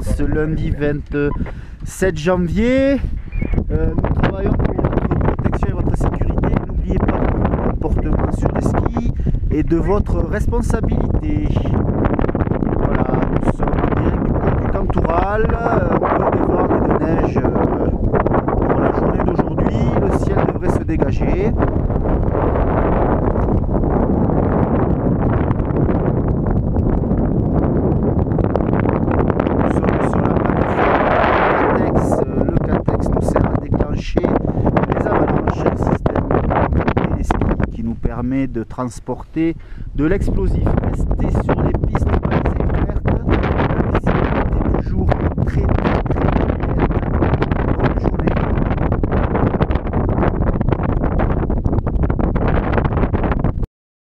ce lundi 27 janvier. Nous travaillons pour votre protection et votre sécurité. N'oubliez pas que le comportement sur les skis est de votre responsabilité. Voilà, nous sommes en direct du pont du Cantoral, peu de vent et de neige pour la journée d'aujourd'hui. Le ciel devrait se dégager. Permet de transporter de l'explosif. Restez sur les pistes.